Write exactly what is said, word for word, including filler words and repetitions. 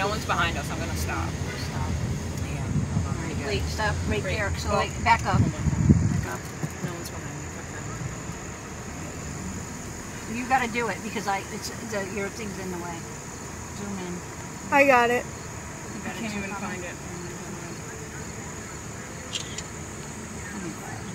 no one's behind us. I'm gonna stop. Stop. Yeah. Hold on. Right, Wait, stop right Wait. there. So Oh. like, back up. Hold on, hold on. Back up. No one's behind me. Okay. You got to do it because I it's the, your thing's in the way. Zoom in. I got it. You I gotta can't zoom even on find it. Let me find it.